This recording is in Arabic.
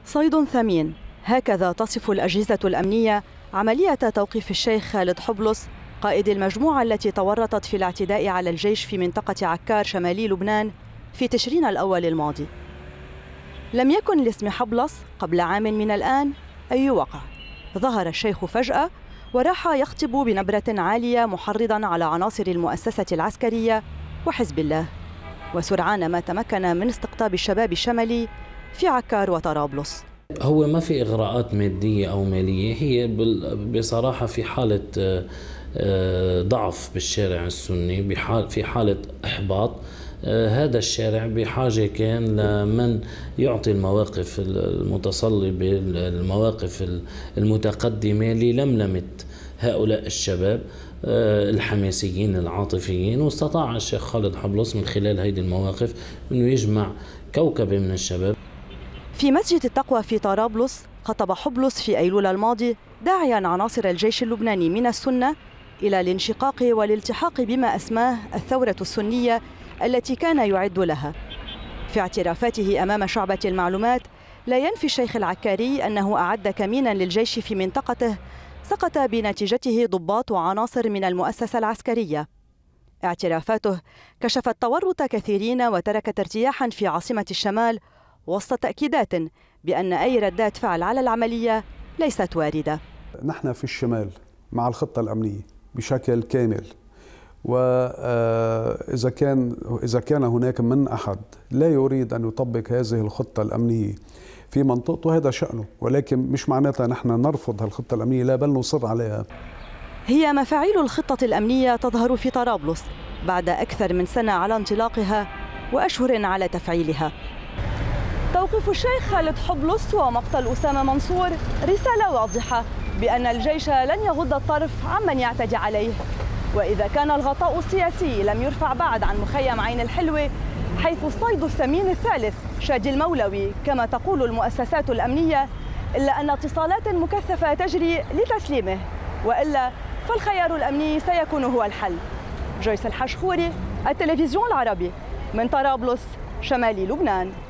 صيد ثمين، هكذا تصف الأجهزة الأمنية عملية توقيف الشيخ خالد حبلس قائد المجموعة التي تورطت في الاعتداء على الجيش في منطقة عكار شمالي لبنان في تشرين الأول الماضي. لم يكن لاسم حبلس قبل عام من الآن أي وقع. ظهر الشيخ فجأة وراح يخطب بنبرة عالية محرضاً على عناصر المؤسسة العسكرية وحزب الله، وسرعان ما تمكن من استقطاب الشباب الشمالي في عكار وطرابلس. هو ما في إغراءات مادية أو مالية، هي بصراحة في حالة ضعف بالشارع السني، في حالة إحباط. هذا الشارع بحاجة كان لمن يعطي المواقف المتصلبة، المواقف المتقدمة للملمة هؤلاء الشباب الحماسيين العاطفيين، واستطاع الشيخ خالد حبلس من خلال هذه المواقف أنه يجمع كوكبة من الشباب. في مسجد التقوى في طرابلس خطب حبلس في أيلول الماضي داعيا عناصر الجيش اللبناني من السنة إلى الانشقاق والالتحاق بما أسماه الثورة السنية التي كان يعد لها. في اعترافاته أمام شعبة المعلومات لا ينفي الشيخ العكاري أنه أعد كمينا للجيش في منطقته سقط بنتيجته ضباط وعناصر من المؤسسة العسكرية. اعترافاته كشفت تورط كثيرين وتركت ارتياحا في عاصمة الشمال وسط تأكيدات بأن أي ردات فعل على العملية ليست واردة. نحن في الشمال مع الخطة الأمنية بشكل كامل، وإذا كان هناك من أحد لا يريد أن يطبق هذه الخطة الأمنية في منطقته هذا شأنه، ولكن مش معناتها نحن نرفض هالخطة الأمنية، لا بل نصر عليها. هي مفاعيل الخطة الأمنية تظهر في طرابلس بعد أكثر من سنة على انطلاقها وأشهر على تفعيلها. توقيف الشيخ خالد حبلس ومقتل أسامة منصور رسالة واضحة بأن الجيش لن يغض الطرف عمن يعتدي عليه. وإذا كان الغطاء السياسي لم يرفع بعد عن مخيم عين الحلوة، حيث الصيد الثمين الثالث شادي المولوي كما تقول المؤسسات الأمنية، إلا أن اتصالات مكثفة تجري لتسليمه، وإلا فالخيار الأمني سيكون هو الحل. جويس الحشخوري، التلفزيون العربي، من طرابلس شمال لبنان.